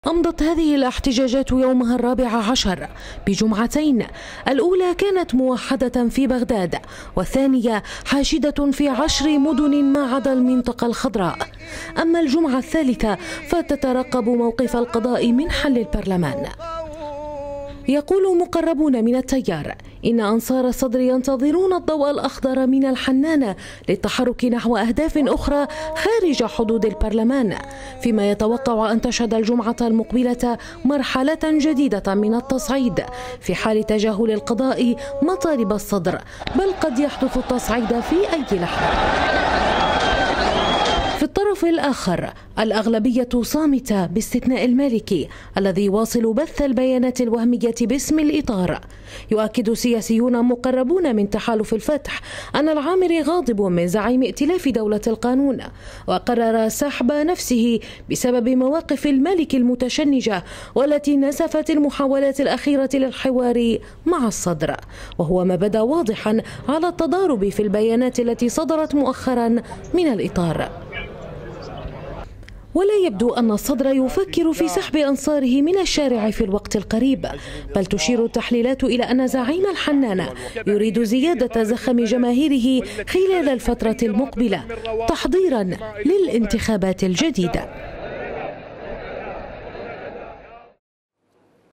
أمضت هذه الاحتجاجات يومها 14 بجمعتين، الأولى كانت موحدة في بغداد، والثانية حاشدة في 10 مدن ما عدا المنطقة الخضراء. أما الجمعة الثالثة فتترقب موقف القضاء من حل البرلمان. يقول مقربون من التيار إن أنصار الصدر ينتظرون الضوء الأخضر من الحنان للتحرك نحو أهداف أخرى خارج حدود البرلمان، فيما يتوقع أن تشهد الجمعة المقبلة مرحلة جديدة من التصعيد في حال تجاهل القضاء مطالب الصدر، بل قد يحدث التصعيد في أي لحظة. في الطرف الآخر الأغلبية صامتة باستثناء المالكي الذي يواصل بث البيانات الوهمية باسم الإطار. يؤكد سياسيون مقربون من تحالف الفتح أن العامري غاضب من زعيم ائتلاف دولة القانون، وقرر سحب نفسه بسبب مواقف المالكي المتشنجة والتي نسفت المحاولات الأخيرة للحوار مع الصدر، وهو ما بدا واضحا على التضارب في البيانات التي صدرت مؤخرا من الإطار. ولا يبدو أن الصدر يفكر في سحب أنصاره من الشارع في الوقت القريب، بل تشير التحليلات إلى أن زعيم الحنان يريد زيادة زخم جماهيره خلال الفترة المقبلة تحضيرا للانتخابات الجديدة.